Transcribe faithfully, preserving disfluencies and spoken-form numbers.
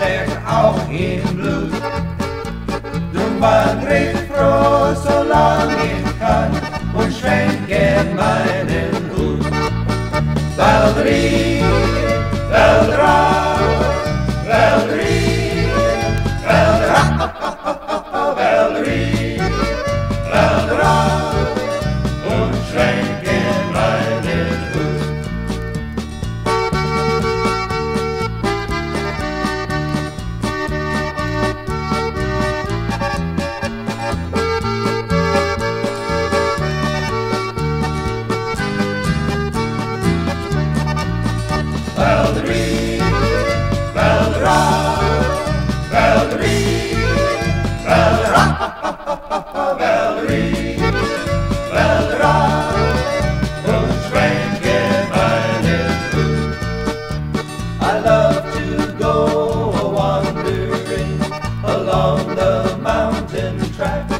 fährt auch im Blut. Drum wandre ich froh, solang ich kann, und schwenke meinen Hut. Valdrie, Veldra, Veldrie, Veldra, Veldrie, Veldra, und schwenke meinen Hut. Veldrie, Veldra, Veldrie, Veldra, Veldrie, Veldra, und schwenke meinen Hut. I love to go a-wandering along the mountain track.